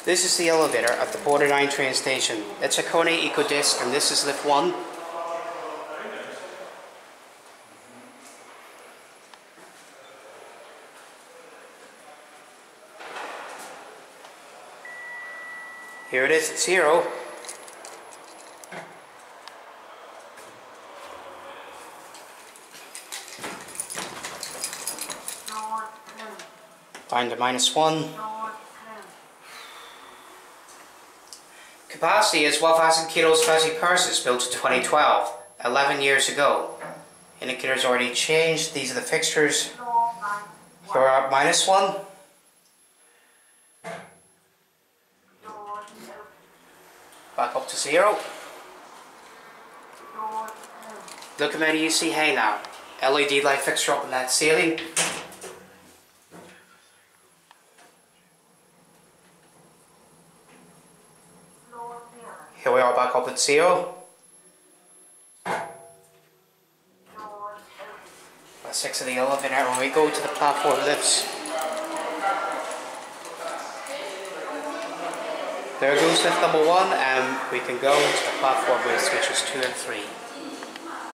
This is the elevator at the Borderline train station. It's a Kone EcoDisc and this is lift 1. Here it is at 0. Down to -1. Capacity is 12,000 kilos 20 purses, built in 2012, 11 years ago. Indicators already changed. These are the fixtures. Here we're at -1. Back up to 0. Look how many you see hang now. LED light fixture up in that ceiling. Here we are back up at 0. That's 6 of the elevator. When we go to the platform lifts, there goes lift number 1, and we can go to the platform lifts, which is 2 and 3.